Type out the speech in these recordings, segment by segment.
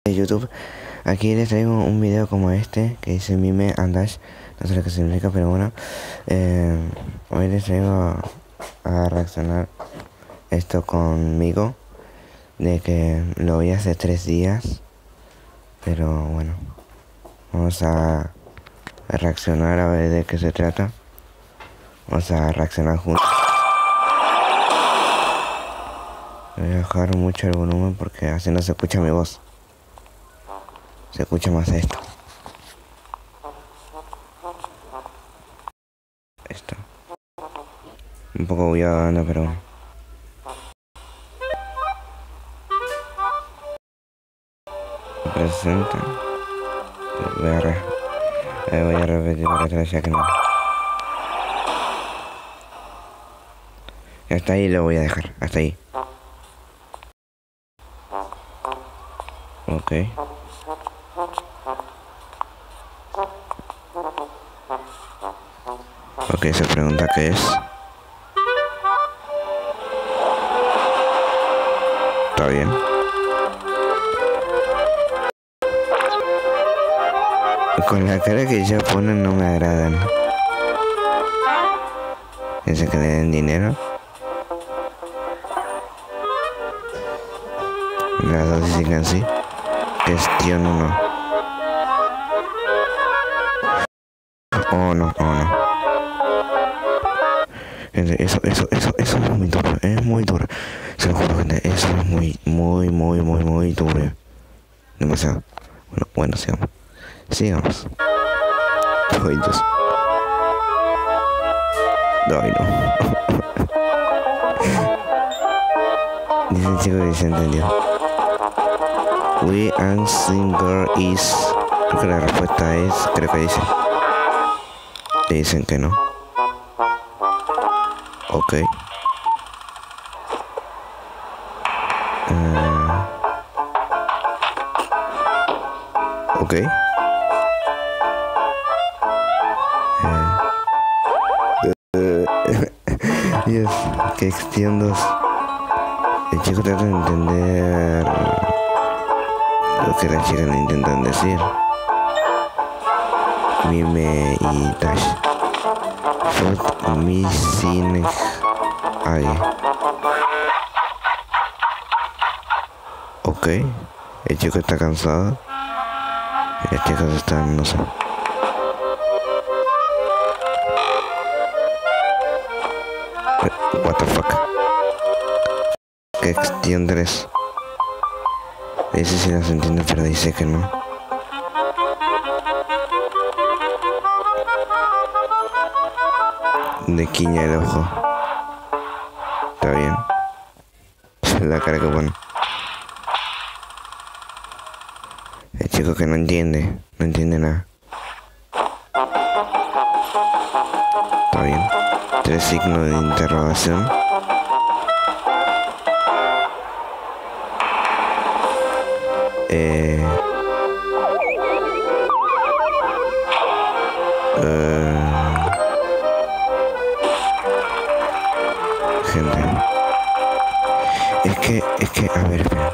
de YouTube. Aquí les traigo un video como este que dice Mime and Dash. No sé lo que significa, pero bueno. Hoy les traigo a reaccionar esto conmigo. De que lo vi hace 3 días. Pero bueno. Vamos a reaccionar a ver de qué se trata. Vamos a reaccionar juntos. Voy a bajar mucho el volumen porque así no se escucha mi voz. Se escucha más esto. Esto. Un poco bugueado anda, pero bueno. Presenta. Voy a repetir para atrás ya que no. Hasta ahí lo voy a dejar. Hasta ahí. Ok. Ok, se pregunta qué es. Está bien. Con la cara que ya ponen no me agradan. Piensa que le den dinero. Las dos dicen así. Gestión 1. Oh no, oh no. Gente, eso es muy duro, es muy duro. Se lo juro, gente, eso es muy duro. Demasiado. Bueno, sigamos. Ay, Dios. Ay, no. Dice el chico que se entendió. We and singer is. Creo que la respuesta es. Creo que dice. Le dicen que no. Ok. Ok. Dios, que extiendos. El chico trata de entender lo que las chicas le intentan decir. Mime y Dash. Food missing Age. Ok. El chico está cansado. Y las chicas están, no sé. What the fuck. ¿Qué extiendes? Ese sí las entiende, pero dice que no. De quiña el ojo. Está bien. La cara que pone. El chico que no entiende nada. Está bien. 3 signos de interrogación. Gente. Es que, a ver, espera.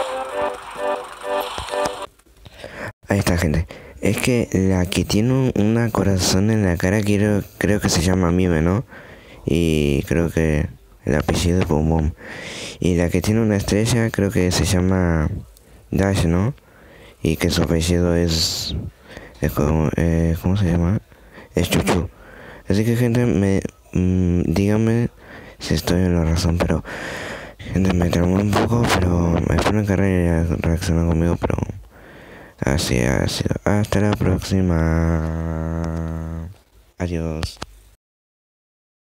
Ahí está, gente. Es que la que tiene una corazón en la cara creo que se llama Mime, ¿no? Y creo que el apellido es Boom Boom. Y la que tiene una estrella creo que se llama Dash, ¿no? Y que su apellido es como, ¿cómo se llama? Es Chuchu. Así que, gente, díganme si estoy en la razón, pero gente, me traumó un poco, pero espero que reaccionen conmigo, pero así ha sido. Hasta la próxima. Adiós.